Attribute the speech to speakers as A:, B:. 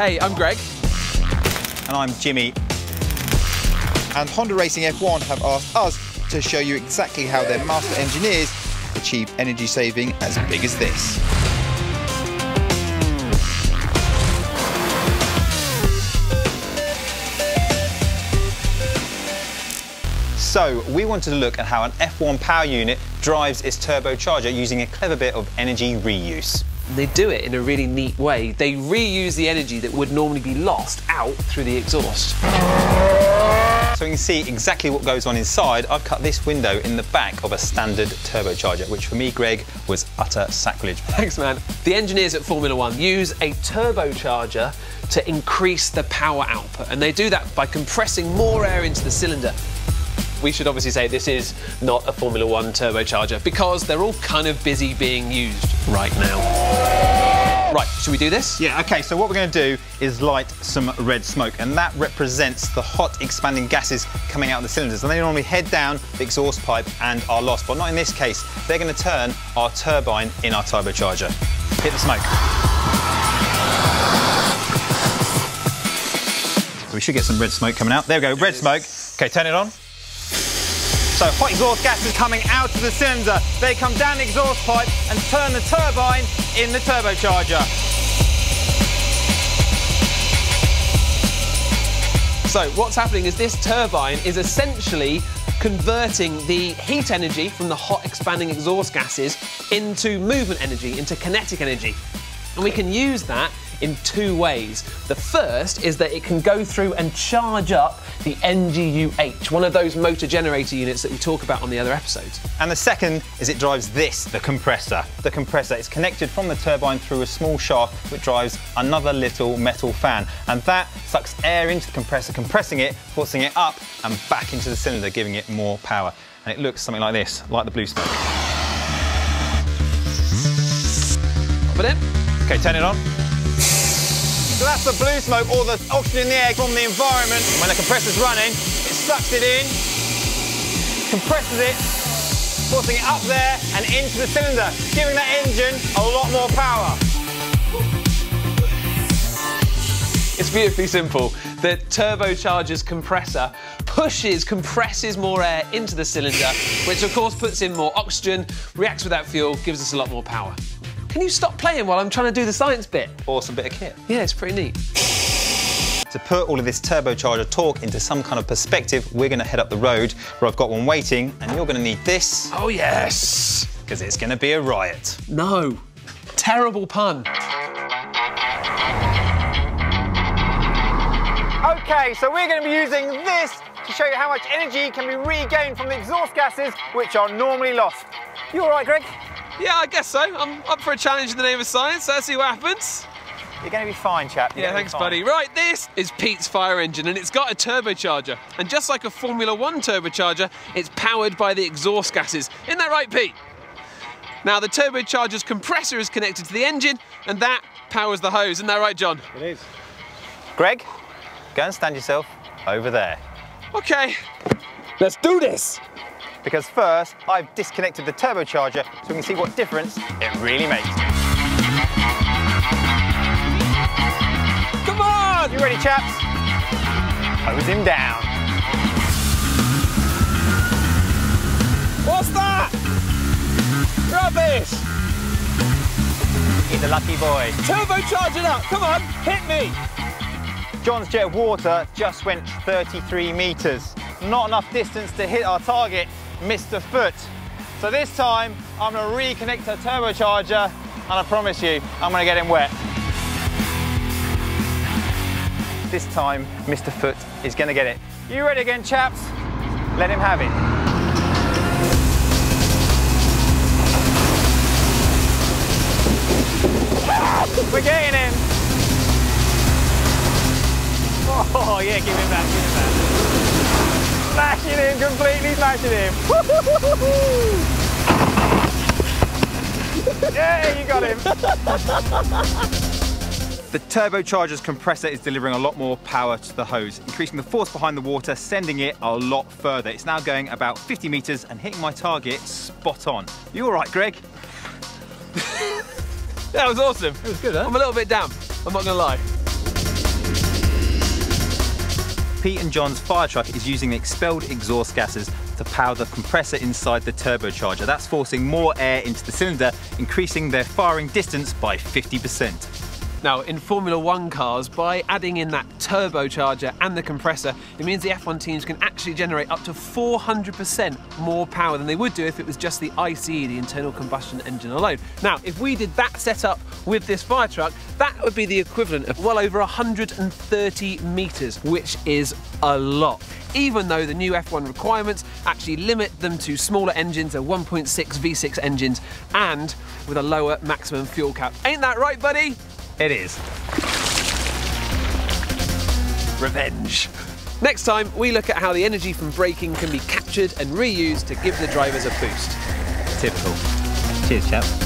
A: Hey, I'm Greg.
B: And I'm Jimmy. And Honda Racing F1 have asked us to show you exactly how their master engineers achieve energy saving as big as this. So we wanted to look at how an F1 power unit drives its turbocharger using a clever bit of energy reuse.
A: They do it in a really neat way. They reuse the energy that would normally be lost out through the exhaust.
B: So you can see exactly what goes on inside. I've cut this window in the back of a standard turbocharger, which for me, Greg, was utter sacrilege.
A: Thanks, man. The engineers at Formula One use a turbocharger to increase the power output, and they do that by compressing more air into the cylinder. We should obviously say this is not a Formula One turbocharger because they're all kind of busy being used right now. Right, should we do this?
B: Yeah, okay, so what we're going to do is light some red smoke, and that represents the hot expanding gases coming out of the cylinders, and they normally head down the exhaust pipe and are lost, but not in this case. They're going to turn our turbine in our turbocharger. Hit the smoke. So we should get some red smoke coming out. There we go, red smoke. Okay, turn it on. So hot exhaust gases coming out of the cylinder. They come down the exhaust pipe and turn the turbine in the turbocharger.
A: So what's happening is this turbine is essentially converting the heat energy from the hot expanding exhaust gases into movement energy, into kinetic energy. And we can use that in two ways. The first is that it can go through and charge up the NGUH, one of those motor generator units that we talk about on the other episodes.
B: And the second is it drives this, the compressor. The compressor is connected from the turbine through a small shaft which drives another little metal fan, and that sucks air into the compressor, compressing it, forcing it up and back into the cylinder, giving it more power. And it looks something like this, like the blue smoke.
A: Put it.
B: Okay, turn it on. So that's the blue smoke, or the oxygen in the air from the environment. When the compressor's running, it sucks it in, compresses it, forcing it up there and into the cylinder, giving that engine a lot more power.
A: It's beautifully simple. The turbocharger's compressor compresses more air into the cylinder, which of course puts in more oxygen, reacts with that fuel, gives us a lot more power. Can you stop playing while I'm trying to do the science bit?
B: Awesome bit of kit.
A: Yeah, it's pretty neat.
B: To put all of this turbocharger talk into some kind of perspective, we're going to head up the road where I've got one waiting, and you're going to need this.
A: Oh, yes.
B: Because it's going to be a riot.
A: No. Terrible pun.
B: Okay, so we're going to be using this to show you how much energy can be regained from the exhaust gases, which are normally lost. You all right, Greg?
A: Yeah, I guess so. I'm up for a challenge in the name of science, so let's see what happens.
B: You're going to be fine, chap.
A: Yeah, thanks, buddy. Right, this is Pete's fire engine, and it's got a turbocharger. And just like a Formula One turbocharger, it's powered by the exhaust gases. Isn't that right, Pete? Now, the turbocharger's compressor is connected to the engine, and that powers the hose. Isn't that right, John?
C: It is.
B: Greg, go and stand yourself over there.
A: OK, let's do this.
B: Because first, I've disconnected the turbocharger so we can see what difference it really makes.
A: Come on!
B: You ready, chaps? Hose him down.
A: What's that? Rubbish!
B: He's a lucky boy.
A: Turbocharge it up, come on, hit me!
B: John's jet of water just went 33 metres. Not enough distance to hit our target, Mr. Foot. So this time, I'm going to reconnect the turbocharger, and I promise you, I'm going to get him wet. This time, Mr. Foot is going to get it. You ready again, chaps? Let him have it. We're getting him. Oh, yeah, give him that, give him that. Smashing him, completely smashing him. Yeah, you got him. The turbocharger's compressor is delivering a lot more power to the hose, increasing the force behind the water, sending it a lot further. It's now going about 50 metres and hitting my target spot on. You all right, Greg?
A: That was awesome.
C: It was good, huh?
A: I'm a little bit damp, I'm not going to lie.
B: Pete and John's fire truck is using the expelled exhaust gases to power the compressor inside the turbocharger. That's forcing more air into the cylinder, increasing their firing distance by 50%.
A: Now, in Formula One cars, by adding in that turbocharger and the compressor, it means the F1 teams can actually generate up to 400% more power than they would do if it was just the ICE, the internal combustion engine alone. Now, if we did that setup with this fire truck, that would be the equivalent of well over 130 metres, which is a lot. Even though the new F1 requirements actually limit them to smaller engines, a 1.6 V6 engines, and with a lower maximum fuel cap. Ain't that right, buddy?
B: It is.
A: Revenge. Next time, we look at how the energy from braking can be captured and reused to give the drivers a boost.
B: Typical. Cheers, chaps.